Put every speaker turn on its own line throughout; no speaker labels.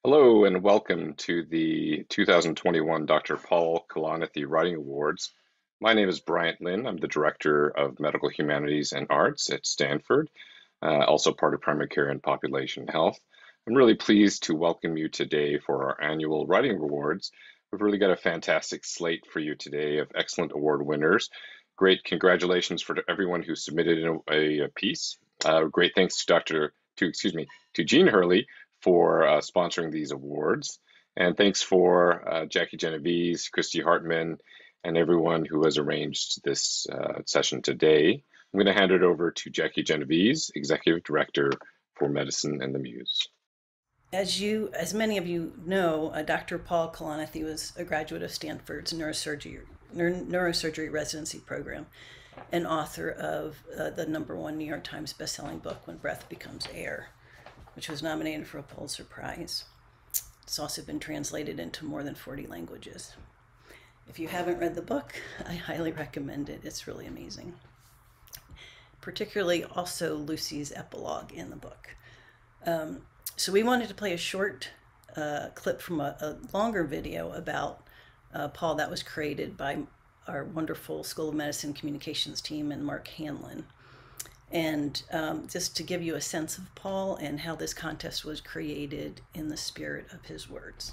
Hello and welcome to the 2021 Dr. Paul Kalanithi Writing Awards. My name is Bryant Lynn. I'm the Director of Medical Humanities and Arts at Stanford, also part of Primary Care and Population Health. I'm really pleased to welcome you today for our annual Writing Awards. We've really got a fantastic slate for you today of excellent award winners. Great congratulations for everyone who submitted a piece. Great thanks to Jean Hurley for sponsoring these awards. And thanks for Jackie Genovese, Christy Hartman, and everyone who has arranged this session today. I'm going to hand it over to Jackie Genovese, Executive Director for Medicine and the Muse.
As many of you know, Dr. Paul Kalanithi was a graduate of Stanford's neurosurgery residency program and author of the #1 New York Times bestselling book, When Breath Becomes Air, which was nominated for a Pulitzer Prize. It's also been translated into more than 40 languages. If you haven't read the book, I highly recommend it. It's really amazing. Particularly also Lucy's epilogue in the book. So we wanted to play a short clip from a longer video about Paul that was created by our wonderful School of Medicine communications team and Mark Hanlon. And just to give you a sense of Paul and how this contest was created in the spirit of his words.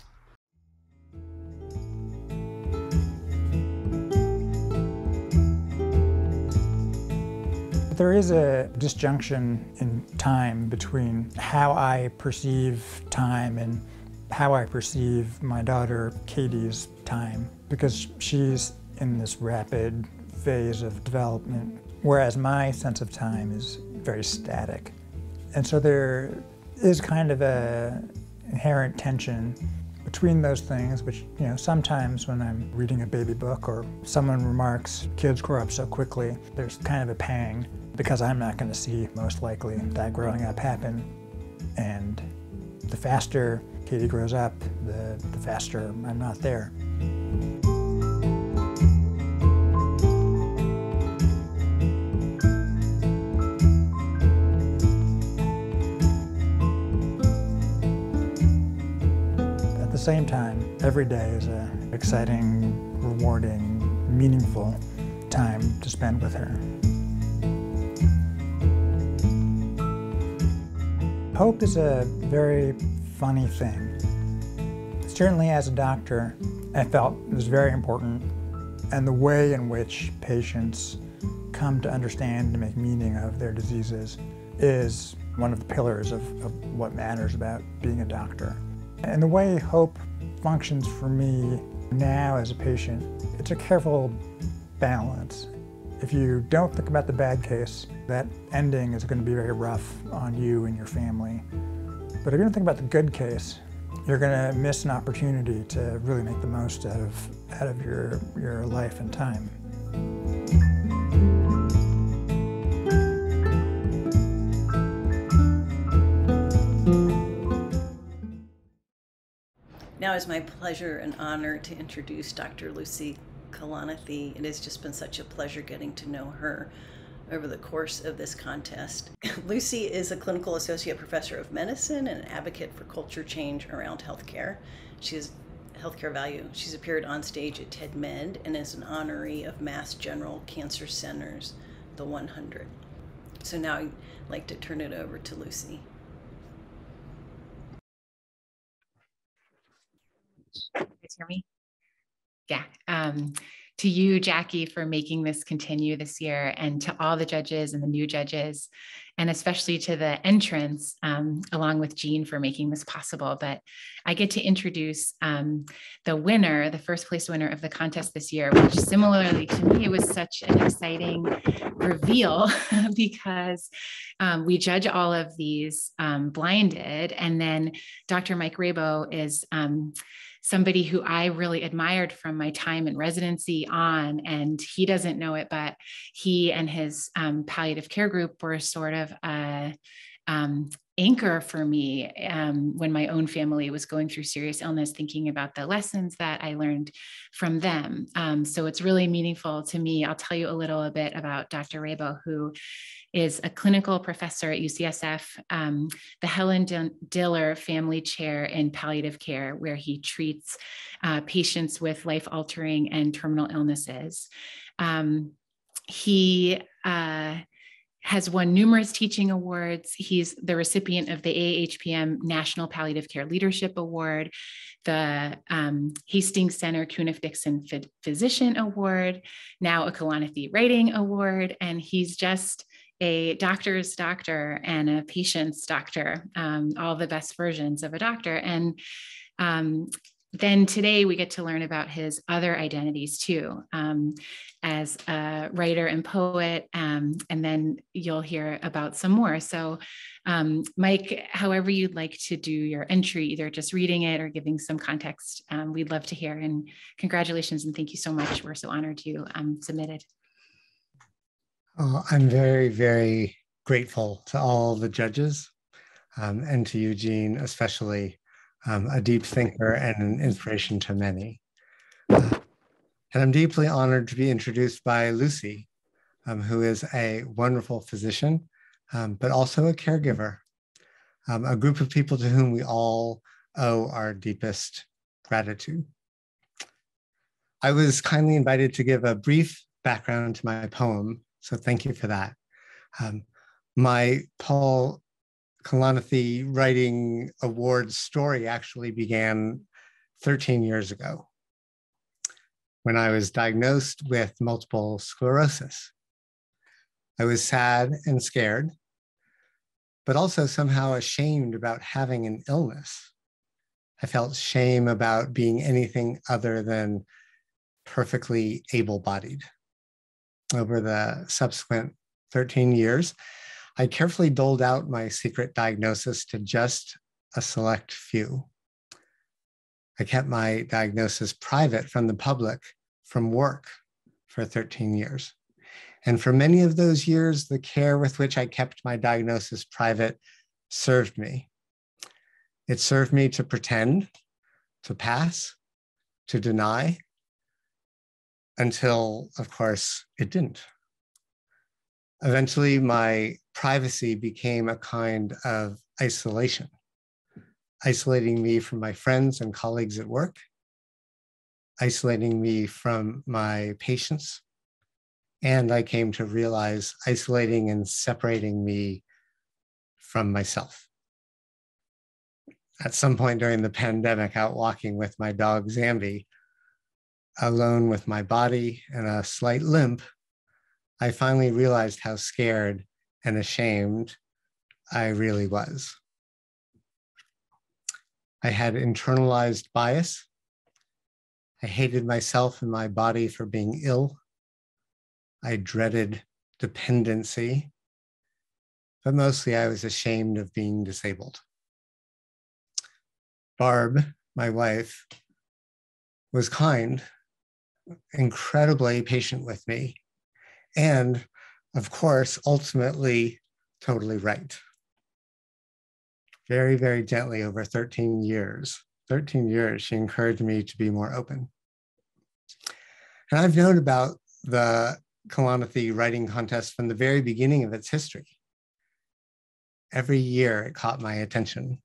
There is a disjunction in time between how I perceive time and how I perceive my daughter Katie's time, because she's in this rapid phase of development, whereas my sense of time is very static. And so there is kind of an inherent tension between those things, which, sometimes when I'm reading a baby book or someone remarks, kids grow up so quickly, there's kind of a pang because I'm not going to see, most likely, that growing up happen. And the faster Katie grows up, the faster I'm not there. At the same time, every day is an exciting, rewarding, meaningful time to spend with her. Hope is a very funny thing. Certainly as a doctor, I felt it was very important, and the way in which patients come to understand and make meaning of their diseases is one of the pillars of what matters about being a doctor. And the way hope functions for me now as a patient, it's a careful balance. If you don't think about the bad case, that ending is going to be very rough on you and your family. But if you don't think about the good case, you're going to miss an opportunity to really make the most out of your life and time.
Now it's my pleasure and honor to introduce Dr. Lucy Kalanithi. It has just been such a pleasure getting to know her over the course of this contest. Lucy is a clinical associate professor of medicine and an advocate for culture change around healthcare. She has healthcare value. She's appeared on stage at TED Med and is an honoree of Mass General Cancer Center's The 100. So now I'd like to turn it over to Lucy.
You guys hear me? Yeah. To you, Jackie, for making this continue this year, and to all the judges and the new judges, and especially to the entrants, along with Jean for making this possible. But I get to introduce the winner, the first place winner of the contest this year, which similarly to me was such an exciting reveal because we judge all of these blinded, and then Dr. Mike Rabow is somebody who I really admired from my time in residency on, and he doesn't know it, but he and his palliative care group were sort of anchor for me when my own family was going through serious illness, thinking about the lessons that I learned from them. So it's really meaningful to me. I'll tell you a little bit about Dr. Rabow, who is a clinical professor at UCSF, the Helen Diller Family Chair in Palliative Care, where he treats patients with life-altering and terminal illnesses. He has won numerous teaching awards. He's the recipient of the AHPM National Palliative Care Leadership Award, the Hastings Center Cunniff-Dixon Physician Award, now a Kalanithi Writing Award, and he's just a doctor's doctor and a patient's doctor, all the best versions of a doctor. And then today we get to learn about his other identities too, as a writer and poet, and then you'll hear about some more. So Mike, however you'd like to do your entry, either just reading it or giving some context, we'd love to hear. And congratulations and thank you so much. We're so honored you submitted.
Oh, I'm very, very grateful to all the judges and to Eugene, especially. A deep thinker and an inspiration to many. And I'm deeply honored to be introduced by Lucy, who is a wonderful physician, but also a caregiver, a group of people to whom we all owe our deepest gratitude. I was kindly invited to give a brief background to my poem, so thank you for that. My Paul Kalanithi Writing Award story actually began 13 years ago when I was diagnosed with multiple sclerosis. I was sad and scared, but also somehow ashamed about having an illness. I felt shame about being anything other than perfectly able-bodied. Over the subsequent 13 years, I carefully doled out my secret diagnosis to just a select few. I kept my diagnosis private from the public, from work, for 13 years. And for many of those years, the care with which I kept my diagnosis private served me. It served me to pretend, to pass, to deny, until, of course, it didn't. Eventually, my privacy became a kind of isolation, isolating me from my friends and colleagues at work, isolating me from my patients, and I came to realize isolating and separating me from myself. At some point during the pandemic, out walking with my dog Zambi, alone with my body and a slight limp, I finally realized how scared and ashamed I really was. I had internalized bias. I hated myself and my body for being ill. I dreaded dependency, but mostly I was ashamed of being disabled. Barb, my wife, was kind, incredibly patient with me, and of course, ultimately, totally right. Very, very gently over 13 years, she encouraged me to be more open. And I've known about the Kalanithi Writing Contest from the very beginning of its history. Every year it caught my attention.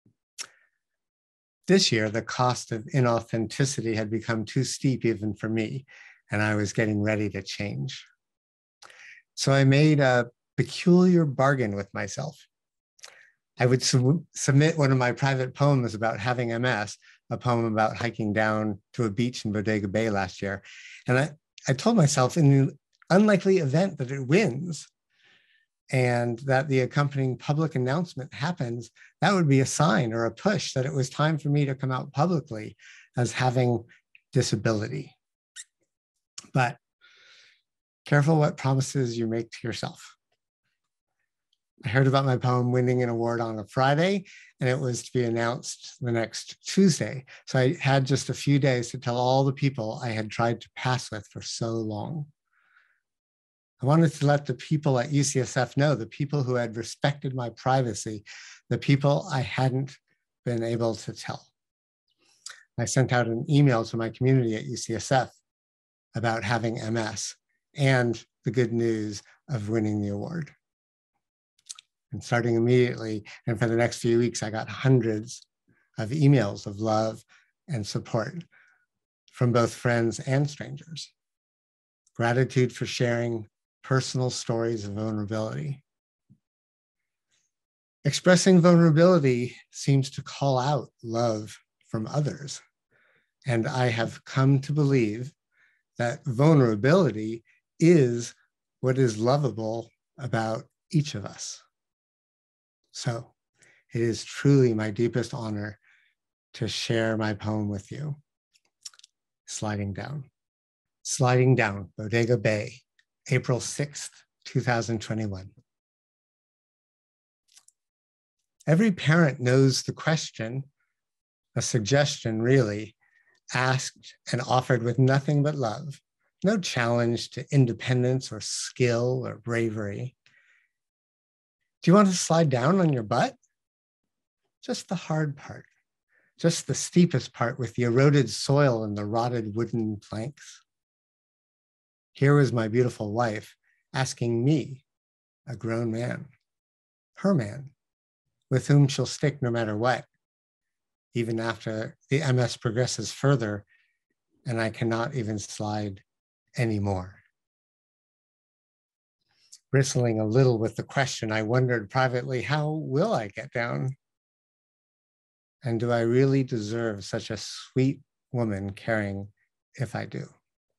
This year, the cost of inauthenticity had become too steep even for me, and I was getting ready to change. So I made a peculiar bargain with myself. I would submit one of my private poems about having MS, a poem about hiking down to a beach in Bodega Bay last year. And I told myself, in the unlikely event that it wins and that the accompanying public announcement happens, that would be a sign or a push that it was time for me to come out publicly as having disability. But careful what promises you make to yourself. I heard about my poem winning an award on a Friday, and it was to be announced the next Tuesday. So I had just a few days to tell all the people I had tried to pass with for so long. I wanted to let the people at UCSF know, the people who had respected my privacy, the people I hadn't been able to tell. I sent out an email to my community at UCSF about having MS and the good news of winning the award. And starting immediately, and for the next few weeks, I got hundreds of emails of love and support from both friends and strangers. Gratitude for sharing personal stories of vulnerability. Expressing vulnerability seems to call out love from others. And I have come to believe that vulnerability is what is lovable about each of us. So it is truly my deepest honor to share my poem with you. Sliding Down. Sliding Down, Bodega Bay, April 6th, 2021. Every parent knows the question, a suggestion really, asked and offered with nothing but love, no challenge to independence or skill or bravery. Do you want to slide down on your butt? Just the hard part, just the steepest part with the eroded soil and the rotted wooden planks. Here was my beautiful wife asking me, a grown man, her man, with whom she'll stick no matter what, even after the MS progresses further and I cannot even slide anymore. Bristling a little with the question, I wondered privately, how will I get down? And do I really deserve such a sweet woman caring if I do?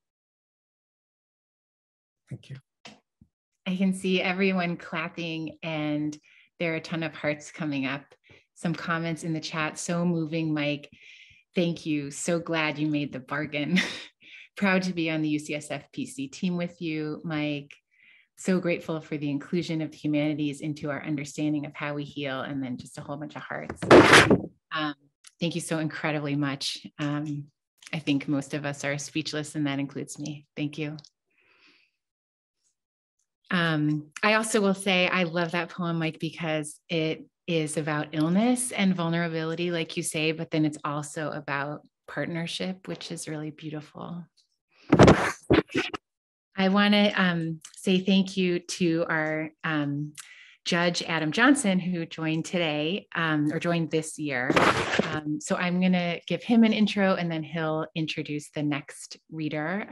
Thank you.
I can see everyone clapping, and there are a ton of hearts coming up. Some comments in the chat. So moving, Mike. Thank you. So glad you made the bargain. Proud to be on the UCSF PC team with you, Mike. So grateful for the inclusion of the humanities into our understanding of how we heal, and then just a whole bunch of hearts. Thank you so incredibly much. I think most of us are speechless, and that includes me. Thank you. I also will say I love that poem, Mike, because it is about illness and vulnerability, like you say, but then it's also about partnership, which is really beautiful. I want to say thank you to our Judge Adam Johnson, who joined today, or joined this year. So I'm going to give him an intro, and then he'll introduce the next reader.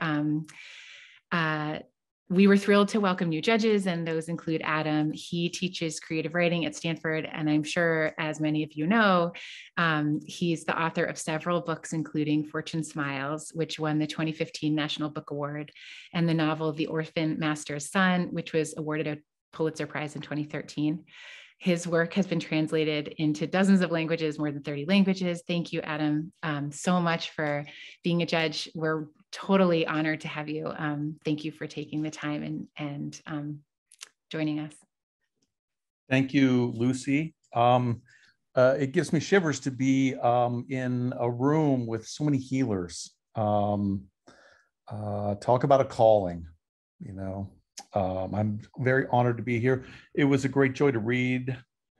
We were thrilled to welcome new judges, and those include Adam. He teaches creative writing at Stanford, and I'm sure, as many of you know, he's the author of several books, including Fortune Smiles, which won the 2015 National Book Award, and the novel The Orphan Master's Son, which was awarded a Pulitzer Prize in 2013. His work has been translated into dozens of languages, more than 30 languages. Thank you, Adam, so much for being a judge. We're totally honored to have you. Thank you for taking the time and joining us.
Thank you, Lucy. It gives me shivers to be in a room with so many healers. Talk about a calling, you know. I'm very honored to be here. It was a great joy to read.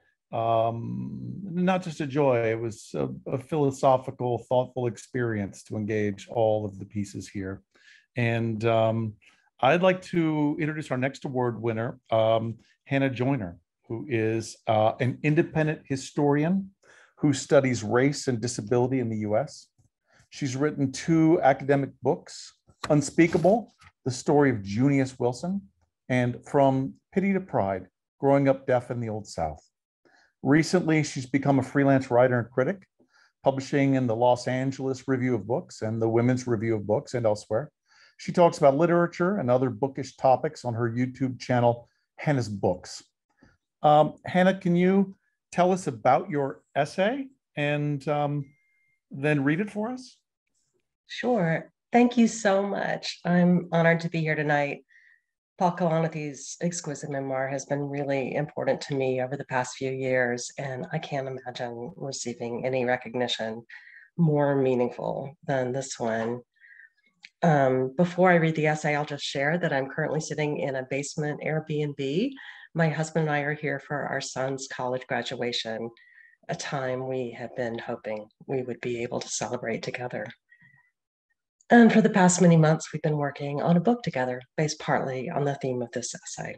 Not just a joy, it was a philosophical, thoughtful experience to engage all of the pieces here. And I'd like to introduce our next award winner, Hannah Joyner, who is an independent historian who studies race and disability in the US. She's written 2 academic books, Unspeakable, The Story of Junius Wilson, and From Pity to Pride, Growing Up Deaf in the Old South. Recently, she's become a freelance writer and critic, publishing in the Los Angeles Review of Books and the Women's Review of Books and elsewhere. She talks about literature and other bookish topics on her YouTube channel, Hannah's Books. Hannah, can you tell us about your essay and then read it for us?
Sure. Thank you so much. I'm honored to be here tonight. Paul Kalanithi's exquisite memoir has been really important to me over the past few years, and I can't imagine receiving any recognition more meaningful than this one. Before I read the essay, I'll just share that I'm currently sitting in a basement Airbnb. My husband and I are here for our son's college graduation, a time we have been hoping we would be able to celebrate together. And for the past many months, we've been working on a book together based partly on the theme of this essay.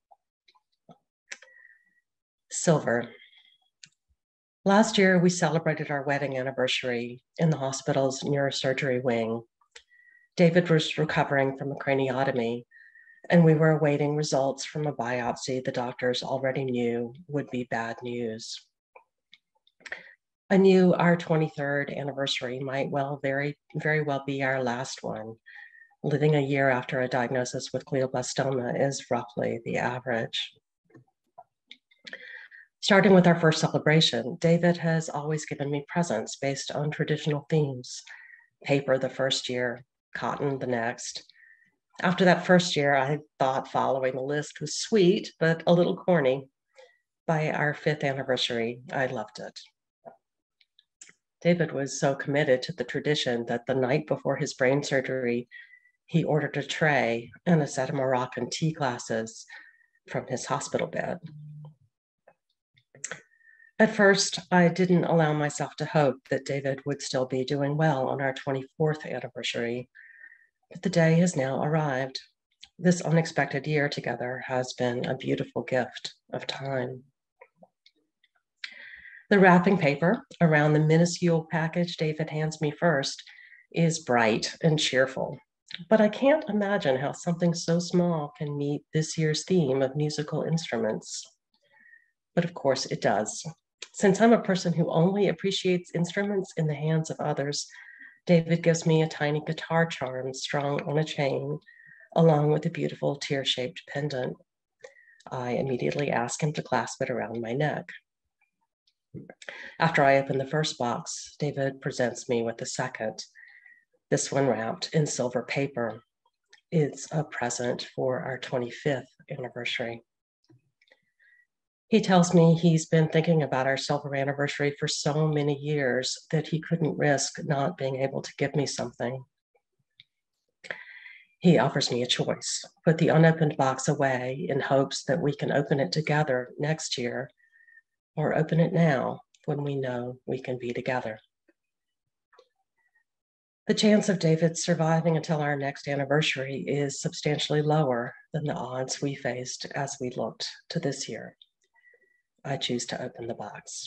Silver. Last year, we celebrated our wedding anniversary in the hospital's neurosurgery wing. David was recovering from a craniotomy, and we were awaiting results from a biopsy the doctors already knew would be bad news. I knew our 23rd anniversary might very well be our last one. Living a year after a diagnosis with glioblastoma is roughly the average. Starting with our first celebration, David has always given me presents based on traditional themes. Paper the first year, cotton the next. After that first year, I thought following the list was sweet, but a little corny. By our 5th anniversary, I loved it. David was so committed to the tradition that the night before his brain surgery, he ordered a tray and a set of Moroccan tea glasses from his hospital bed. At first, I didn't allow myself to hope that David would still be doing well on our 24th anniversary, but the day has now arrived. This unexpected year together has been a beautiful gift of time. The wrapping paper around the minuscule package David hands me first is bright and cheerful, but I can't imagine how something so small can meet this year's theme of musical instruments. But of course it does. Since I'm a person who only appreciates instruments in the hands of others, David gives me a tiny guitar charm strung on a chain, along with a beautiful tear-shaped pendant. I immediately ask him to clasp it around my neck. After I open the first box, David presents me with the second, this one wrapped in silver paper. It's a present for our 25th anniversary. He tells me he's been thinking about our silver anniversary for so many years that he couldn't risk not being able to give me something. He offers me a choice: put the unopened box away in hopes that we can open it together next year, or open it now when we know we can be together. The chance of David surviving until our next anniversary is substantially lower than the odds we faced as we looked to this year. I choose to open the box.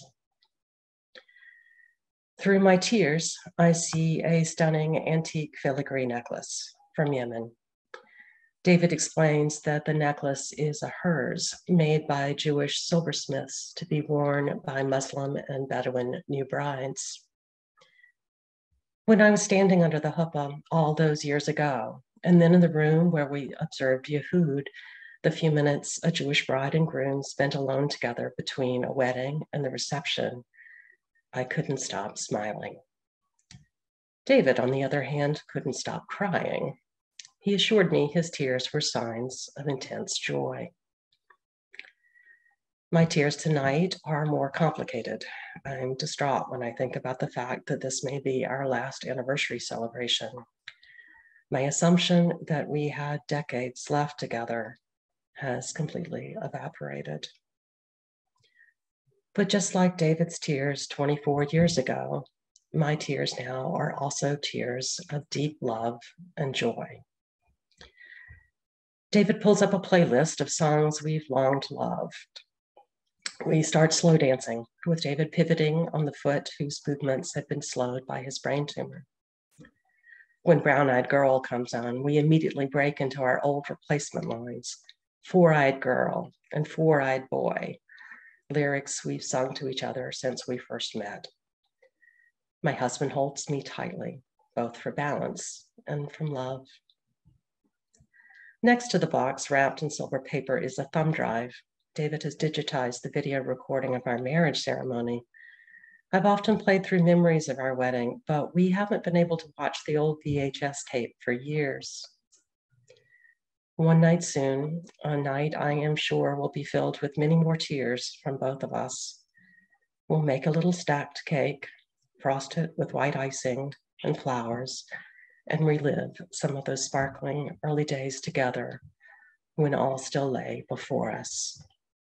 Through my tears, I see a stunning antique filigree necklace from Yemen. David explains that the necklace is a hers made by Jewish silversmiths to be worn by Muslim and Bedouin new brides. When I was standing under the huppah all those years ago, and then in the room where we observed Yehud, the few minutes a Jewish bride and groom spent alone together between a wedding and the reception, I couldn't stop smiling. David, on the other hand, couldn't stop crying. He assured me his tears were signs of intense joy. My tears tonight are more complicated. I'm distraught when I think about the fact that this may be our last anniversary celebration. My assumption that we had decades left together has completely evaporated. But just like David's tears 24 years ago, my tears now are also tears of deep love and joy. David pulls up a playlist of songs we've long loved. We start slow dancing, with David pivoting on the foot whose movements have been slowed by his brain tumor. When Brown-Eyed Girl comes on, we immediately break into our old replacement lines: Four-Eyed Girl and Four-Eyed Boy, lyrics we've sung to each other since we first met. My husband holds me tightly, both for balance and from love. Next to the box, wrapped in silver paper, is a thumb drive. David has digitized the video recording of our marriage ceremony. I've often played through memories of our wedding, but we haven't been able to watch the old VHS tape for years. One night soon, a night I am sure will be filled with many more tears from both of us. We'll make a little stacked cake, frost it with white icing and flowers, and relive some of those sparkling early days together when all still lay before us.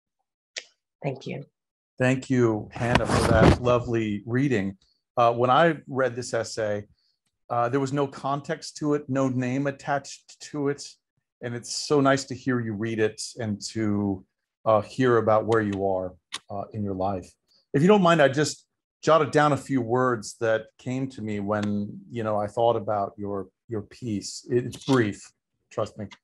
Thank you.
Thank you, Hannah, for that lovely reading. When I read this essay, there was no context to it, no name attached to it. And it's so nice to hear you read it and to hear about where you are in your life. If you don't mind, I just jotted down a few words that came to me when I thought about your piece. It's brief, trust me.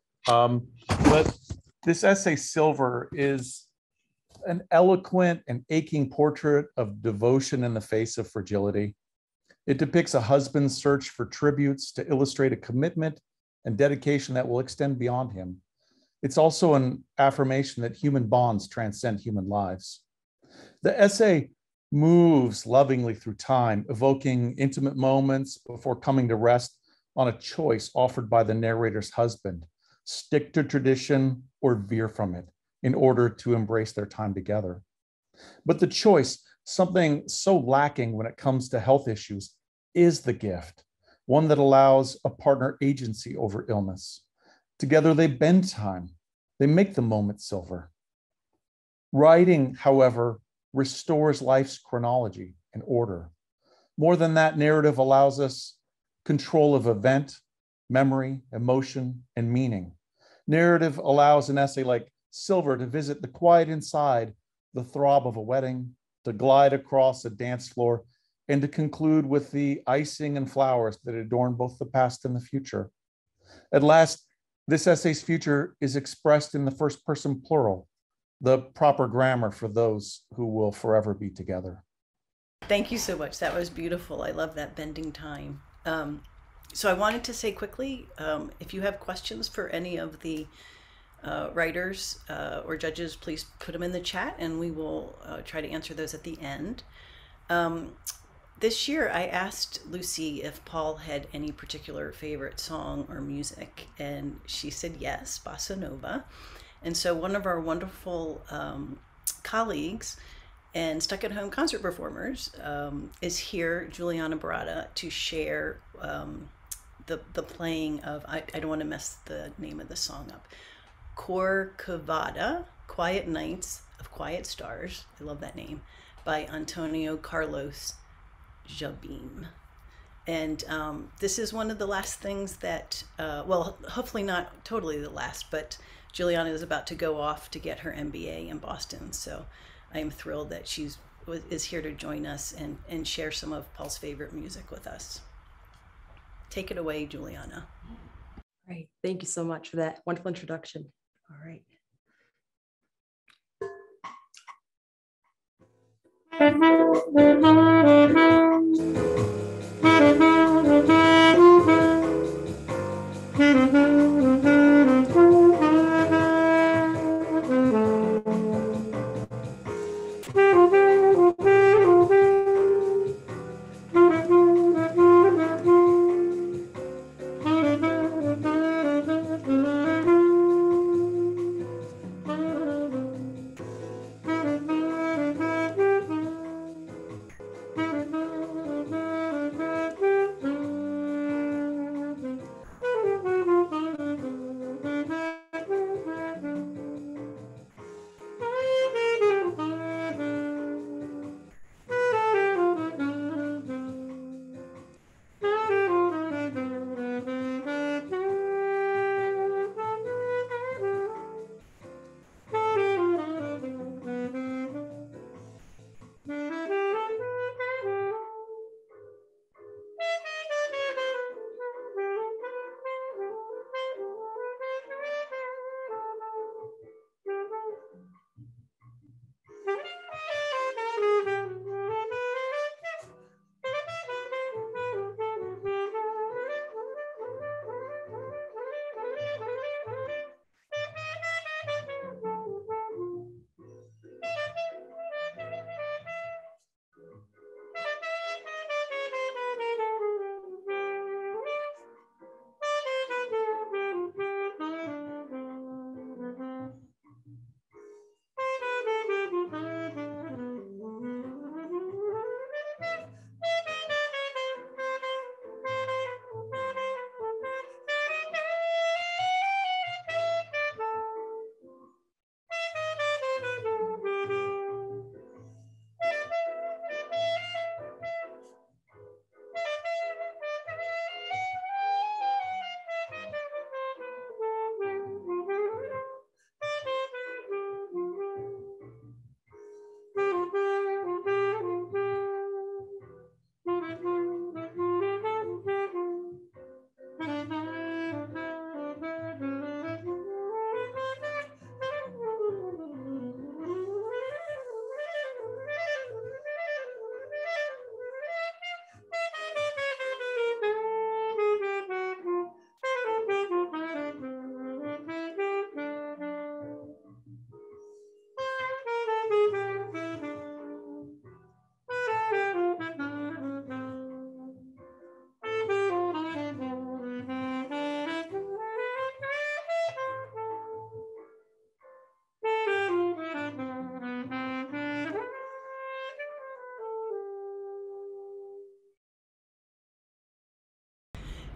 But this essay, Silver, is an eloquent and aching portrait of devotion in the face of fragility. It depicts a husband's search for tributes to illustrate a commitment and dedication that will extend beyond him. It's also an affirmation that human bonds transcend human lives. The essay moves lovingly through time, evoking intimate moments before coming to rest on a choice offered by the narrator's husband: stick to tradition or veer from it in order to embrace their time together. But the choice, something so lacking when it comes to health issues, is the gift, one that allows a partner agency over illness. Together they bend time, they make the moment silver. Writing, however, restores life's chronology and order. More than that, narrative allows us control of event, memory, emotion, and meaning. Narrative allows an essay like Silver to visit the quiet inside, the throb of a wedding, to glide across a dance floor, and to conclude with the icing and flowers that adorn both the past and the future. At last, this essay's future is expressed in the first person plural, the proper grammar for those who will forever be together.
Thank you so much. That was beautiful. I love that bending time. So I wanted to say quickly, if you have questions for any of the writers or judges, please put them in the chat and we will try to answer those at the end. This year I asked Lucy if Paul had any particular favorite song or music, and she said yes, Bossa Nova. And so one of our wonderful colleagues and stuck-at-home concert performers is here, Juliana Barada, to share the playing of, I don't want to mess the name of the song up, Corcovado, Quiet Nights of Quiet Stars, I love that name, by Antonio Carlos Jobim. And this is one of the last things that, well, hopefully not totally the last, but Juliana is about to go off to get her MBA in Boston. So I am thrilled that she is here to join us and share some of Paul's favorite music with us. Take it away, Juliana.
Great. Thank you so much for that wonderful introduction. All right.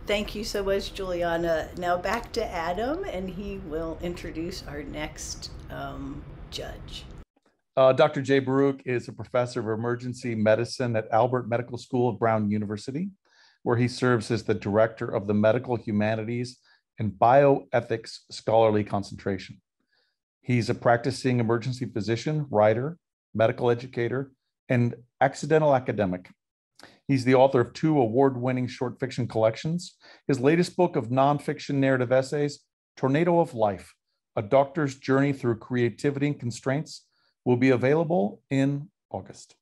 Thank you so much, Juliana. Now back to Adam, and he will introduce our next judge.
Dr. Jay Baruch is a professor of emergency medicine at Alpert Medical School of Brown University, where he serves as the director of the Medical Humanities and Bioethics Scholarly Concentration. He's a practicing emergency physician, writer, medical educator, and accidental academic. He's the author of 2 award-winning short fiction collections. His latest book of nonfiction narrative essays, Tornado of Life, A Doctor's Journey Through Creativity and Constraints, will be available in August.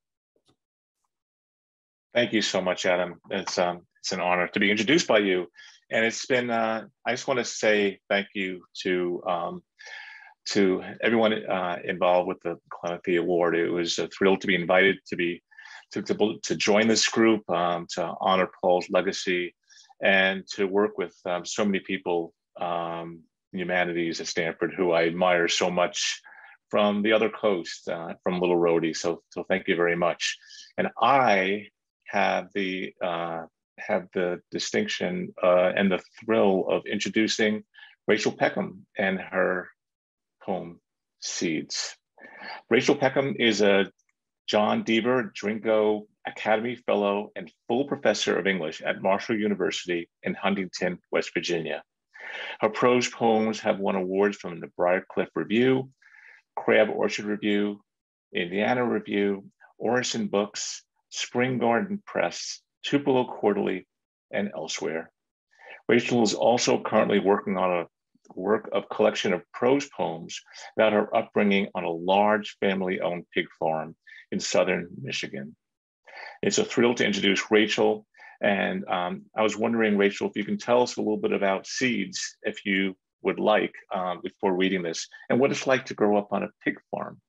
Thank you so much, Adam. It's an honor to be introduced by you. And it's been, I just want to say thank you to everyone involved with the Kalanithi Award. It was a thrill to be invited to join this group, to honor Paul's legacy, and to work with so many people, humanities at Stanford, who I admire so much from the other coast, from Little Rhodey. So thank you very much. And I have the distinction and the thrill of introducing Rachael Peckham and her poem, Seeds. Rachael Peckham is a John Deaver Drinko Academy Fellow and full professor of English at Marshall University in Huntington, West Virginia. Her prose poems have won awards from the Briarcliff Review, Crab Orchard Review, Indiana Review, Orison Books, Spring Garden Press, Tupelo Quarterly, and elsewhere. Rachael is also currently working on a work of collection of prose poems about her upbringing on a large family-owned pig farm in southern Michigan. It's a thrill to introduce Rachael. And I was wondering, Rachael, if you can tell us a little bit about Seeds, if you would like, before reading this, and what it's like to grow up on a pig farm.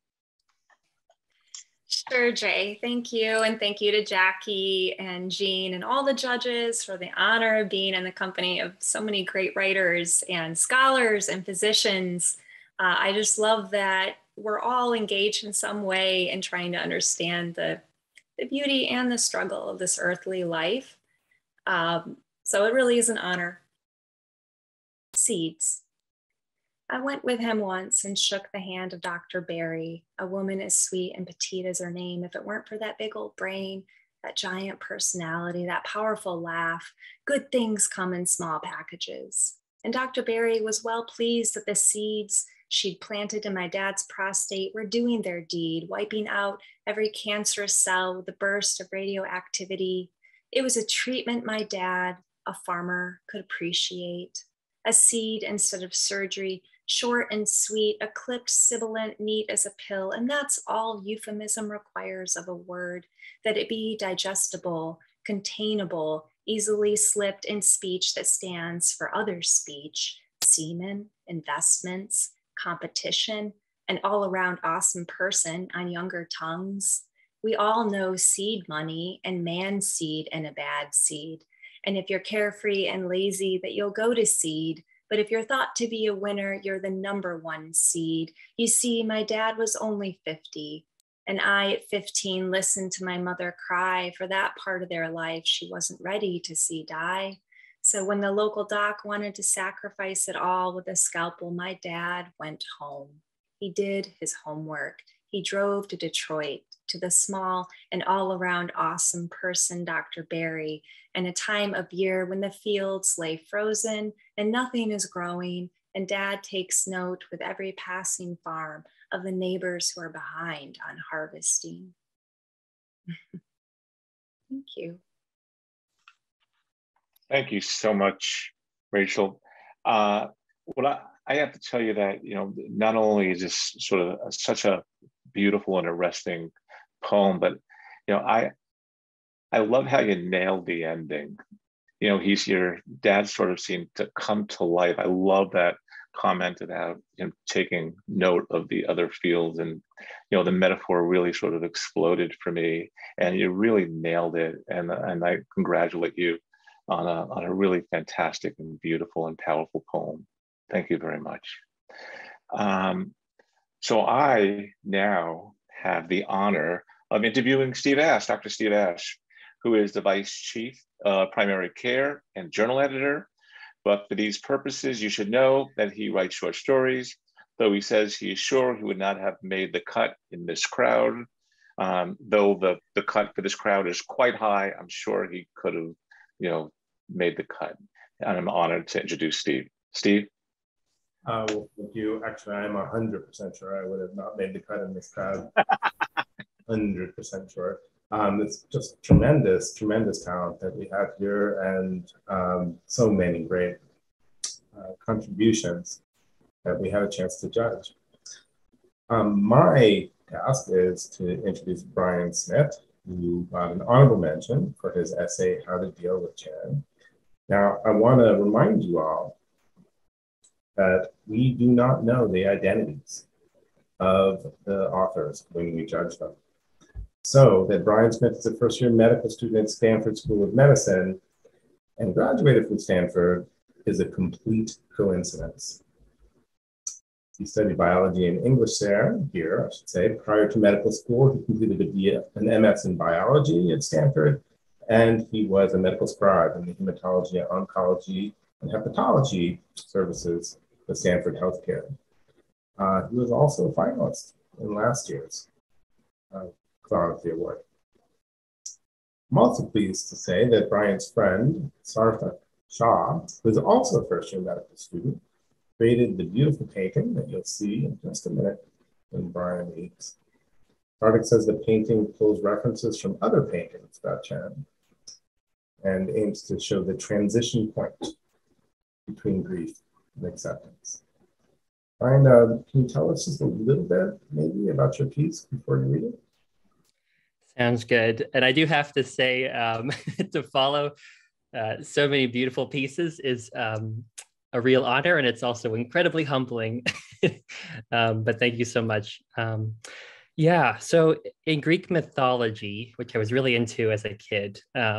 Sure, Jay. Thank you. And thank you to Jackie and Jean and all the judges for the honor of being in the company of so many great writers and scholars and physicians. I just love that we're all engaged in some way in trying to understand the beauty and the struggle of this earthly life. So it really is an honor. Seeds. I went with him once and shook the hand of Dr. Barry, a woman as sweet and petite as her name. If it weren't for that big old brain, that giant personality, that powerful laugh, good things come in small packages. And Dr. Barry was well pleased that the seeds she'd planted in my dad's prostate were doing their deed, wiping out every cancerous cell with a burst of radioactivity. It was a treatment my dad, a farmer, could appreciate. A seed instead of surgery, short and sweet, a clipped sibilant, neat as a pill. And that's all euphemism requires of a word, that it be digestible, containable, easily slipped in speech that stands for other speech, semen, investments, competition, an all around awesome person on younger tongues. We all know seed money and man seed and a bad seed. And if you're carefree and lazy, that you'll go to seed. But if you're thought to be a winner, you're the #1 seed. You see, my dad was only 50, and I at 15 listened to my mother cry for that part of their life she wasn't ready to see die. So when the local doc wanted to sacrifice it all with a scalpel, my dad went home. He did his homework. He drove to Detroit, to the small and all-around awesome person, Dr. Barry, and a time of year when the fields lay frozen and nothing is growing, and Dad takes note with every passing farm of the neighbors who are behind on harvesting. Thank you.
Thank you so much, Rachael. Well, I have to tell you that, not only is this sort of such a beautiful and arresting poem, but I love how you nailed the ending. Your dad sort of seemed to come to life. I love that comment about him taking note of the other fields, and the metaphor really sort of exploded for me, and you really nailed it. And I congratulate you on a really fantastic and beautiful and powerful poem. Thank you very much. So I now have the honor of interviewing Steve Asch, Dr. Steve Asch. who is the Vice Chief Primary Care and Journal Editor. But for these purposes, you should know that he writes short stories, though he says he is sure he would not have made the cut in this crowd. Though the cut for this crowd is quite high, I'm sure he could have, made the cut. And I'm honored to introduce Steve. Steve?
Well, thank you. Actually, I'm 100% sure I would have not made the cut in this crowd. 100% sure. It's just tremendous talent that we have here, and so many great contributions that we had a chance to judge. My task is to introduce Brian Smith, who got an honorable mention for his essay, How to Deal with Charon. Now, I want to remind you all that we do not know the identities of the authors when we judge them. So that Brian Smith is a first-year medical student at Stanford School of Medicine and graduated from Stanford is a complete coincidence. He studied biology and English here, I should say. Prior to medical school, he completed an MS in biology at Stanford, and he was a medical scribe in the hematology, oncology, and hepatology services with Stanford Healthcare. He was also a finalist in last year's Kalanithi Award. I'm also pleased to say that Brian's friend, Sarthak Shah, who is also a first-year medical student, created the beautiful painting that you'll see in just a minute when Brian leaves. Sarthak says the painting pulls references from other paintings about Charon and aims to show the transition point between grief and acceptance. Brian, can you tell us just a little bit maybe about your piece before you read it?
Sounds good. And I do have to say, to follow so many beautiful pieces is a real honor, and it's also incredibly humbling. But thank you so much. Yeah, so in Greek mythology, which I was really into as a kid,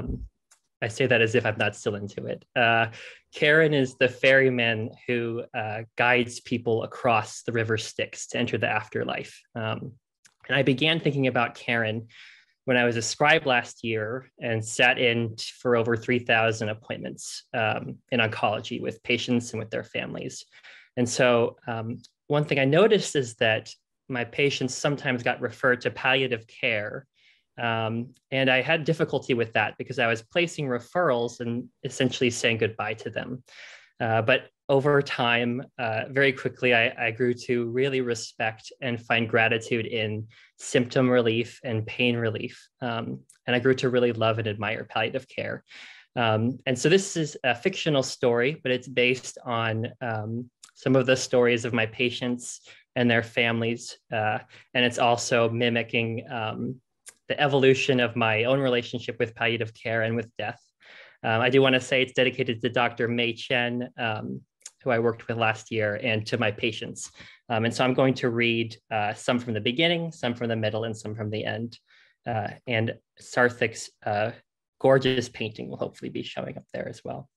I say that as if I'm not still into it. Charon is the ferryman who guides people across the river Styx to enter the afterlife. And I began thinking about Charon when I was a scribe last year and sat in for over 3,000 appointments in oncology with patients and with their families. And so one thing I noticed is that my patients sometimes got referred to palliative care. And I had difficulty with that because I was placing referrals and essentially saying goodbye to them. But over time, very quickly, I grew to really respect and find gratitude in symptom relief and pain relief. And I grew to really love and admire palliative care. And so this is a fictional story, but it's based on some of the stories of my patients and their families. And it's also mimicking the evolution of my own relationship with palliative care and with death. I do want to say it's dedicated to Dr. Mei Chen, who I worked with last year, and to my patients. And so I'm going to read some from the beginning, some from the middle, and some from the end. And Sarthak's gorgeous painting will hopefully be showing up there as well.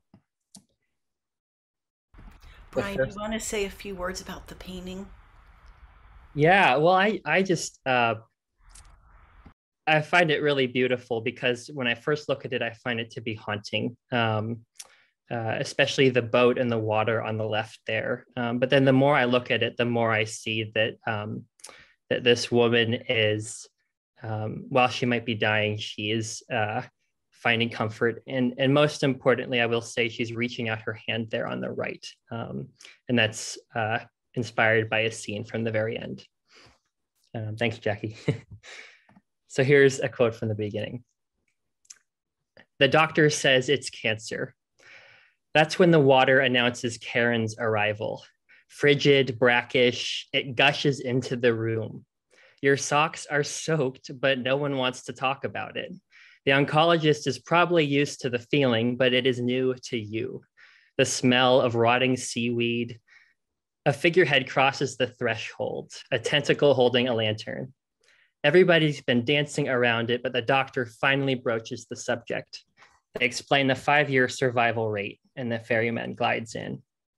Brian, do you want to say a few words about the painting?
Yeah, well, I just, I find it really beautiful because when I first look at it, I find it to be haunting, especially the boat and the water on the left there. But then the more I look at it, the more I see that, that this woman is, while she might be dying, she is finding comfort. And most importantly, I will say she's reaching out her hand there on the right. And that's inspired by a scene from the very end. Thanks, Jackie. So here's a quote from the beginning. The doctor says it's cancer. That's when the water announces Charon's arrival. Frigid, brackish, it gushes into the room. Your socks are soaked, but no one wants to talk about it. The oncologist is probably used to the feeling, but it is new to you. The smell of rotting seaweed. A figurehead crosses the threshold, a tentacle holding a lantern. Everybody's been dancing around it, but the doctor finally broaches the subject. They explain the 5-year survival rate, and the ferryman glides in.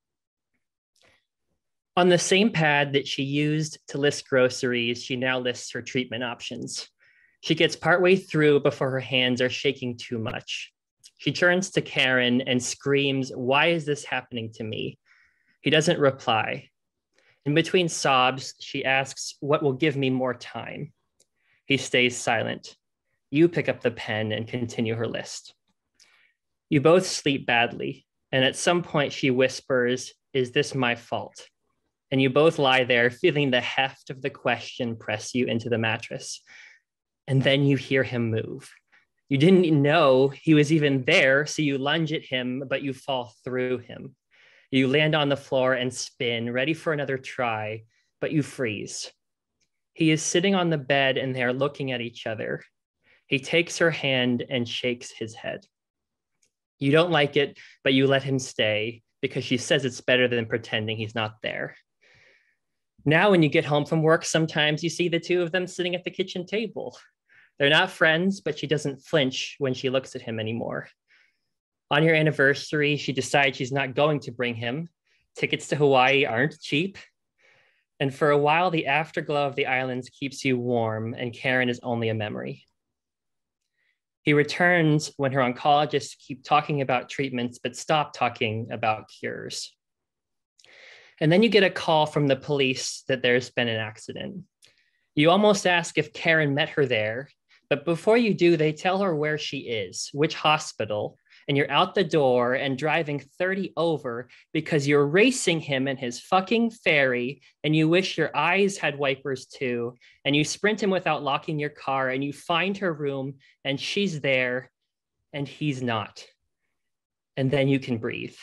On the same pad that she used to list groceries, she now lists her treatment options. She gets partway through before her hands are shaking too much. She turns to Charon and screams, "Why is this happening to me?" He doesn't reply. In between sobs, she asks, "What will give me more time?" He stays silent. You pick up the pen and continue her list. You both sleep badly, and at some point she whispers, "Is this my fault?" And you both lie there, feeling the heft of the question press you into the mattress. And then you hear him move. You didn't know he was even there, so you lunge at him, but you fall through him. You land on the floor and spin, ready for another try, but you freeze. He is sitting on the bed and they are looking at each other. He takes her hand and shakes his head. You don't like it, but you let him stay because she says it's better than pretending he's not there. Now, when you get home from work, sometimes you see the two of them sitting at the kitchen table. They're not friends, but she doesn't flinch when she looks at him anymore. On your anniversary, she decides she's not going to bring him. Tickets to Hawaii aren't cheap. And for a while, the afterglow of the islands keeps you warm, and Charon is only a memory. He returns when her oncologists keep talking about treatments, but stop talking about cures. And then you get a call from the police that there's been an accident. You almost ask if Charon met her there, but before you do, they tell her where she is, which hospital, and you're out the door and driving 30 over because you're racing him in his fucking ferry, and you wish your eyes had wipers too, and you sprint him without locking your car, and you find her room, and she's there, and he's not. And then you can breathe.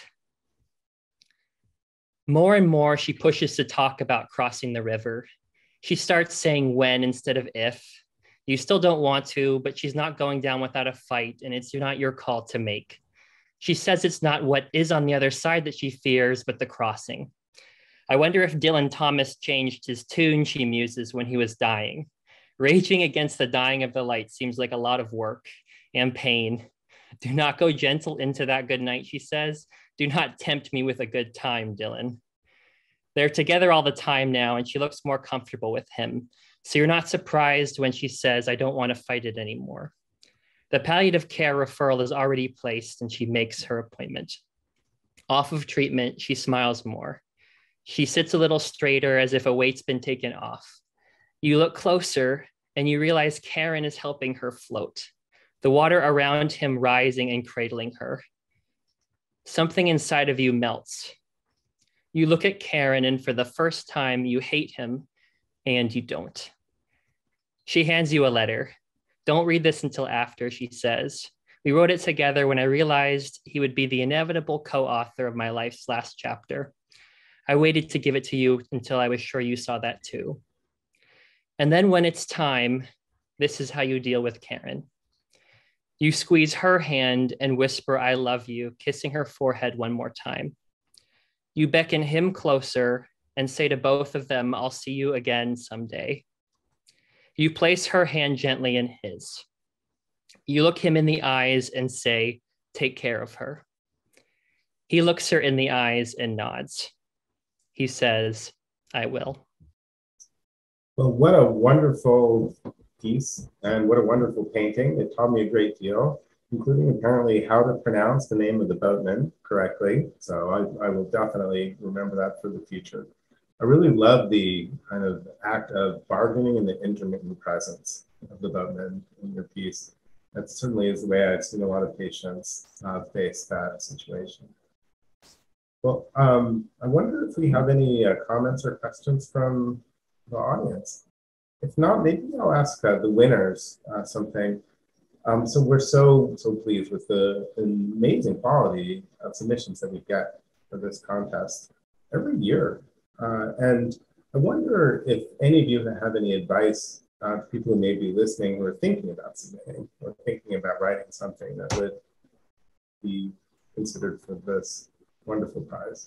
More and more, she pushes to talk about crossing the river. She starts saying when instead of if. You still don't want to, but she's not going down without a fight, and it's not your call to make. She says it's not what is on the other side that she fears, but the crossing. I wonder if Dylan Thomas changed his tune, she muses, when he was dying. Raging against the dying of the light seems like a lot of work and pain. Do not go gentle into that good night, she says. Do not tempt me with a good time, Dylan. They're together all the time now, and she looks more comfortable with him. So you're not surprised when she says, "I don't want to fight it anymore." The palliative care referral is already placed, and she makes her appointment. Off of treatment, she smiles more. She sits a little straighter as if a weight's been taken off. You look closer, and you realize Charon is helping her float, the water around him rising and cradling her. Something inside of you melts. You look at Charon, and for the first time, you hate him, and you don't. She hands you a letter. "Don't read this until after," she says. "We wrote it together when I realized he would be the inevitable co-author of my life's last chapter. I waited to give it to you until I was sure you saw that too." And then when it's time, this is how you deal with Charon. You squeeze her hand and whisper, "I love you," kissing her forehead one more time. You beckon him closer and say to both of them, "I'll see you again someday." You place her hand gently in his. You look him in the eyes and say, "Take care of her." He looks her in the eyes and nods. He says, "I will."
Well, what a wonderful piece and what a wonderful painting. It taught me a great deal, including apparently how to pronounce the name of the boatman correctly. So I will definitely remember that for the future. I really love the kind of act of bargaining and the intermittent presence of the boatman in your piece. That certainly is the way I've seen a lot of patients face that situation. Well, I wonder if we have any comments or questions from the audience. If not, maybe I'll ask the winners something. So we're so pleased with the amazing quality of submissions that we get for this contest every year. And I wonder if any of you have any advice to people who may be listening who are thinking about submitting or thinking about writing something that would be considered for this wonderful prize.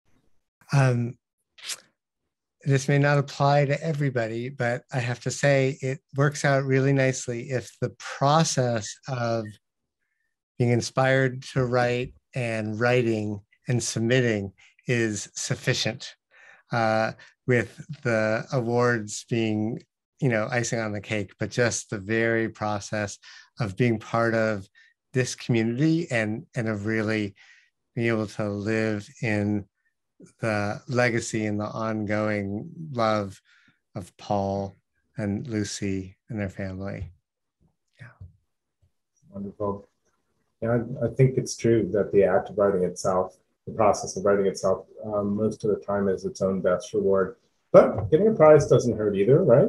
This may not apply to everybody, but I have to say it works out really nicely if the process of being inspired to write and writing and submitting is sufficient, with the awards being, icing on the cake, but just the very process of being part of this community and of really being able to live in the legacy and the ongoing love of Paul and Lucy and their family. Yeah.
Wonderful. Yeah, I think it's true that the act of writing itself, the process of writing itself, most of the time is its own best reward. But getting a prize doesn't hurt either, right?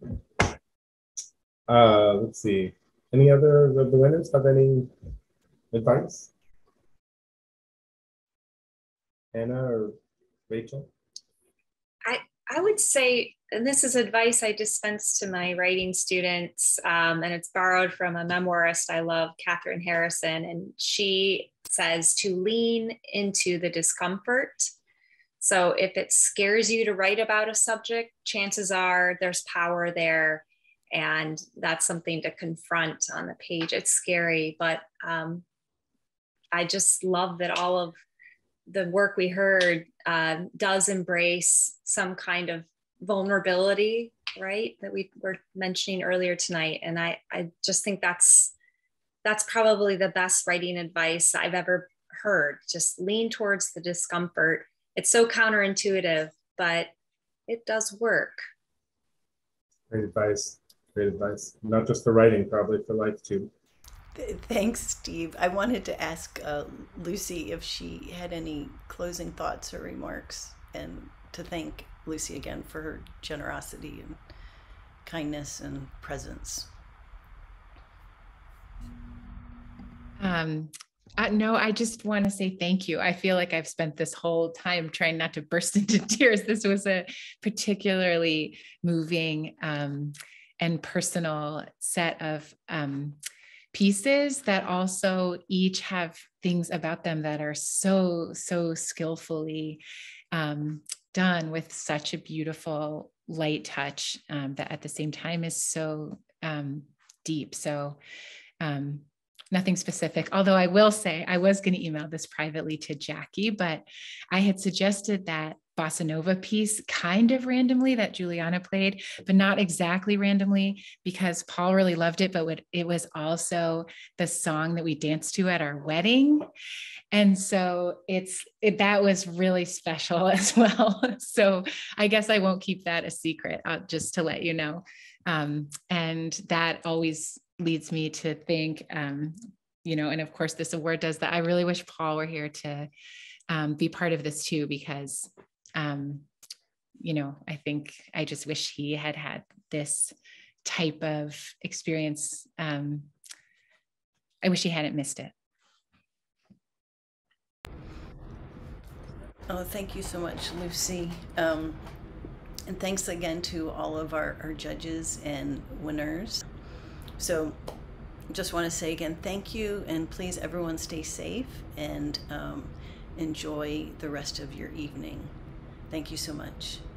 Let's see. Any other of the winners have any advice? Anna or Rachel?
I would say, and this is advice I dispense to my writing students, and it's borrowed from a memoirist I love, Catherine Harrison, and she says to lean into the discomfort. So if it scares you to write about a subject, chances are there's power there, and that's something to confront on the page. It's scary, but I just love that all of the work we heard does embrace some kind of vulnerability, right? That we were mentioning earlier tonight. And I just think that's probably the best writing advice I've ever heard. Just lean towards the discomfort. It's so counterintuitive, but it does work.
Great advice. Great advice. Not just for writing, probably for life too.
Thanks, Steve. I wanted to ask Lucy if she had any closing thoughts or remarks, and to thank Lucy again for her generosity and kindness and presence.
No, I just want to say thank you. I feel like I've spent this whole time trying not to burst into tears. This was a particularly moving and personal set of pieces that also each have things about them that are so skillfully done with such a beautiful light touch that at the same time is so deep. So nothing specific, although I will say I was going to email this privately to Jackie, but I had suggested that bossa nova piece kind of randomly that Juliana played, but not exactly randomly, because Paul really loved it, but it was also the song that we danced to at our wedding. And so that was really special as well. So I guess I won't keep that a secret, just to let you know. And that always leads me to think, and of course this award does that. I really wish Paul were here to be part of this too, because I think I just wish he had had this type of experience. I wish he hadn't missed it.
Oh, thank you so much, Lucy. And thanks again to all of our judges and winners. So just want to say again, thank you, and please everyone stay safe and enjoy the rest of your evening. Thank you so much.